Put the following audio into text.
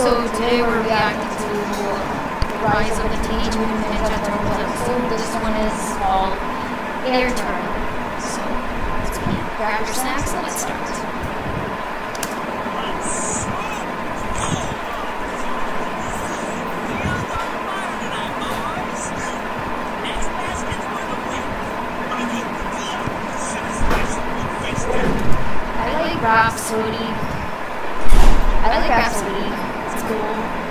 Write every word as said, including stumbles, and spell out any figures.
So today we're reacting to the Rise of the Teenage Mutant Ninja Turtles episode. This one is called Air Turn. So let's grab your snacks and let's start. I like Rhapsody. I like Rhapsody. It's cool.